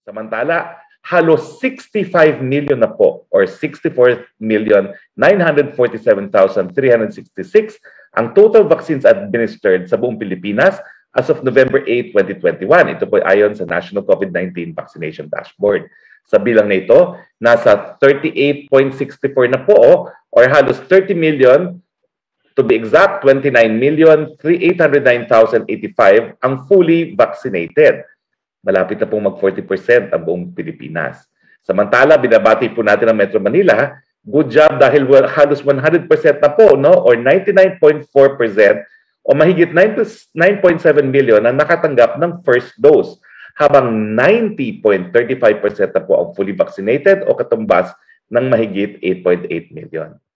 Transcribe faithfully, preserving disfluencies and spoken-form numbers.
Samantala, halos sixty-five million na po or sixty-four million nine hundred forty-seven thousand three hundred sixty-six ang total vaccines administered sa buong Pilipinas as of November eighth, twenty twenty-one. Ito po ayon sa National COVID nineteen Vaccination Dashboard. Sa bilang na ito, nasa thirty-eight point six four na po or halos thirty million, to be exact, twenty-nine million eight hundred nine thousand eighty-five ang fully vaccinated. Malapit na pong mag forty percent ang buong Pilipinas. Samantala, binabati po natin ang Metro Manila. Good job dahil halos one hundred percent na po, no? Or ninety-nine point four percent o mahigit nine point seven million ang nakatanggap ng first dose, habang ninety point three five percent na po ang fully vaccinated o katumbas ng mahigit eight point eight million.